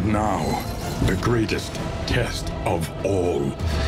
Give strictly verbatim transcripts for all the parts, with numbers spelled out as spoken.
And now, the greatest test of all.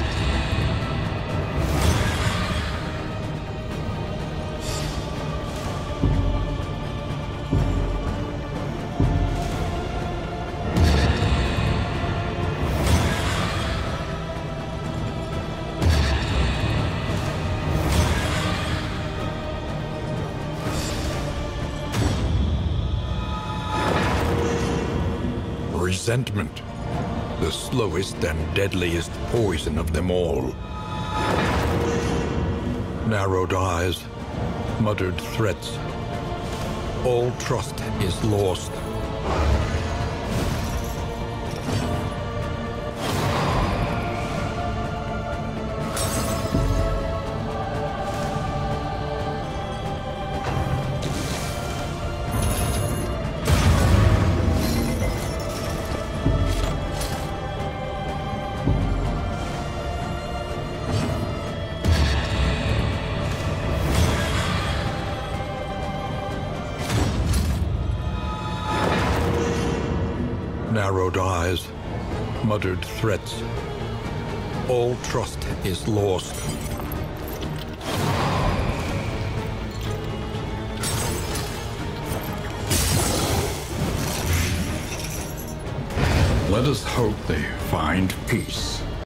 Resentment, the slowest and deadliest poison of them all. Narrowed eyes, muttered threats. All trust is lost. Narrowed eyes, muttered threats. All trust is lost. Let us hope they find peace.